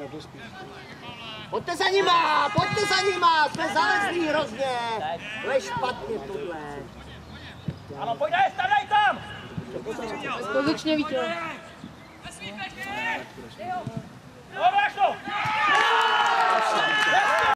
Pojďte za nima, jsme zalezlí hrozně. To je špatně tohle. Ano, pojď, stavej tam! Pozičně, Vítě. Ve svých